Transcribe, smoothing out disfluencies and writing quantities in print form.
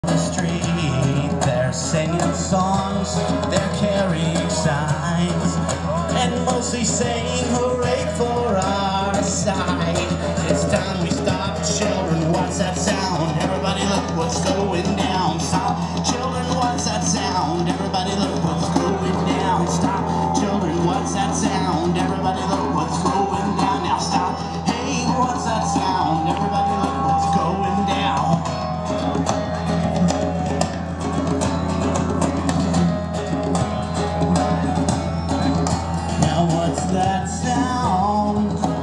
The street, they're singing songs, they're carrying signs, and mostly saying hooray for our side. It's time we stop, children, what's that sound? Everybody look what's going down. Stop, children, what's that sound? Everybody look what's going down. Stop, children, what's that sound? Everybody look what's going down. Now stop, hey, what's that sound? Everybody look what's going down. Now what's that sound?